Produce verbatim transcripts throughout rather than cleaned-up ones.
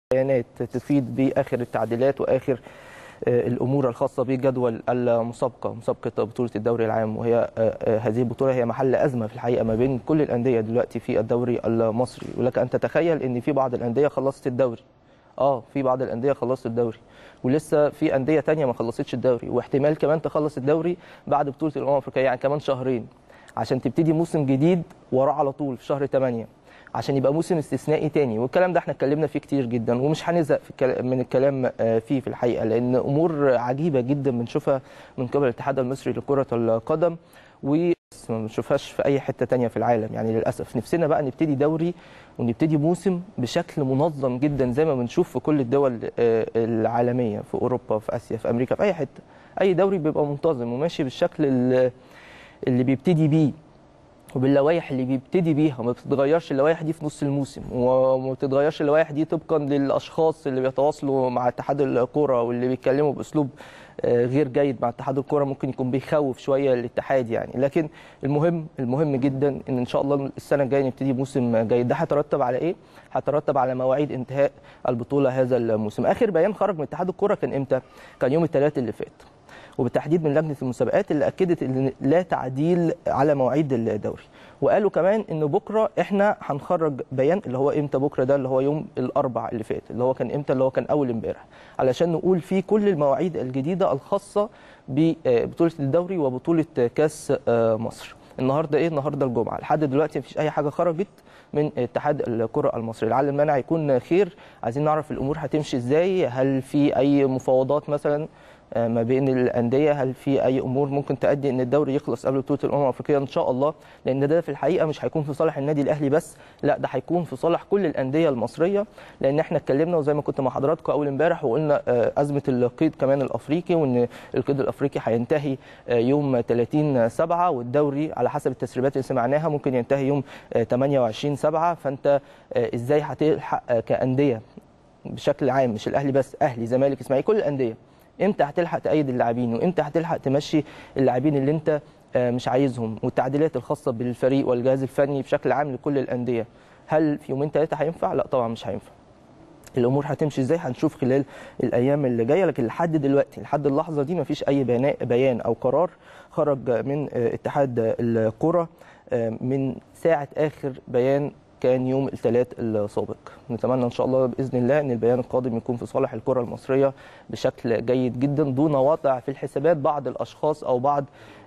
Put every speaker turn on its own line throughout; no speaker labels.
بيانات تفيد باخر التعديلات واخر الامور الخاصه بجدول المسابقه، مسابقه بطوله الدوري العام، وهي هذه البطوله هي محل ازمه في الحقيقه ما بين كل الانديه دلوقتي في الدوري المصري. ولك ان تتخيل ان في بعض الانديه خلصت الدوري. اه في بعض الانديه خلصت الدوري، ولسه في انديه ثانيه ما خلصتش الدوري، واحتمال كمان تخلص الدوري بعد بطوله الامم الافريقيه، يعني كمان شهرين عشان تبتدي موسم جديد وراه على طول في شهر ثمانية، عشان يبقى موسم استثنائي تاني. والكلام ده احنا اتكلمنا فيه كتير جدا ومش هنزهق من الكلام فيه في الحقيقه، لان امور عجيبه جدا بنشوفها من قبل الاتحاد المصري لكره القدم وما بنشوفهاش في اي حته تانيه في العالم. يعني للاسف نفسنا بقى نبتدي دوري ونبتدي موسم بشكل منظم جدا زي ما بنشوف في كل الدول العالميه، في اوروبا، في اسيا، في امريكا، في اي حته. اي دوري بيبقى منتظم وماشي بالشكل اللي بيبتدي بيه وباللوائح اللي بيبتدي بيها. ما بتتغيرش اللوائح دي في نص الموسم، وما بتتغيرش اللوائح دي طبقا للاشخاص اللي بيتواصلوا مع اتحاد الكوره واللي بيتكلموا باسلوب غير جيد مع اتحاد الكوره، ممكن يكون بيخوف شويه الاتحاد يعني. لكن المهم المهم جدا ان ان شاء الله السنه الجايه نبتدي موسم جيد. ده هيترتب على ايه؟ هيترتب على مواعيد انتهاء البطوله هذا الموسم. اخر بيان خرج من اتحاد الكوره كان امتى؟ كان يوم الثلاث اللي فات، وبالتحديد من لجنه المسابقات اللي اكدت ان لا تعديل على مواعيد الدوري. وقالوا كمان ان بكره احنا هنخرج بيان، اللي هو امتى بكره ده؟ اللي هو يوم الاربعاء اللي فات، اللي هو كان امتى؟ اللي هو كان اول امبارح، علشان نقول فيه كل المواعيد الجديده الخاصه ببطوله الدوري وبطوله كاس مصر. النهارده ايه؟ النهارده الجمعه. لحد دلوقتي مفيش اي حاجه خرجت من اتحاد الكره المصري. لعل المنع يكون خير، عايزين نعرف الامور هتمشي ازاي. هل في اي مفاوضات مثلا ما بين الانديه؟ هل في اي امور ممكن تؤدي ان الدوري يخلص قبل بطوله الامم الافريقيه؟ ان شاء الله، لان ده في الحقيقه مش هيكون في صالح النادي الاهلي بس، لا ده هيكون في صالح كل الانديه المصريه. لان احنا اتكلمنا وزي ما كنت مع حضراتكم اول امبارح وقلنا ازمه القيد كمان الافريقي، وان القيد الافريقي هينتهي يوم ثلاثين سبعة، والدوري على حسب التسريبات اللي سمعناها ممكن ينتهي يوم ثمانية وعشرين سبعة. فانت ازاي هتلحق كانديه بشكل عام، مش الاهلي بس، اهلي، زمالك، اسماعيلي، كل الانديه، امتى هتلحق تأيد اللاعبين وامتى هتلحق تمشي اللاعبين اللي انت مش عايزهم، والتعديلات الخاصه بالفريق والجهاز الفني بشكل عام لكل الانديه؟ هل في يومين ثلاثه هينفع؟ لا طبعا مش هينفع. الامور هتمشي ازاي هنشوف خلال الايام اللي جايه، لكن لحد دلوقتي لحد اللحظه دي مفيش اي بيان او قرار خرج من اتحاد الكره من ساعه اخر بيان كان يوم الثلاث السابق. نتمنى ان شاء الله باذن الله ان البيان القادم يكون في صالح الكره المصريه بشكل جيد جدا، دون وضع في الحسابات بعض الاشخاص او بعض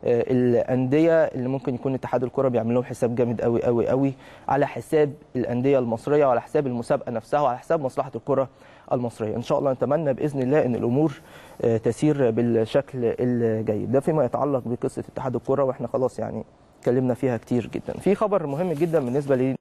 الانديه اللي ممكن يكون اتحاد الكره بيعمل لهم حساب جامد قوي قوي قوي على حساب الانديه المصريه وعلى حساب المسابقه نفسها وعلى حساب مصلحه الكره المصريه. ان شاء الله نتمنى باذن الله ان الامور تسير بالشكل الجيد ده فيما يتعلق بقصه اتحاد الكره، واحنا خلاص يعني اتكلمنا فيها كتير جدا. في خبر مهم جدا بالنسبه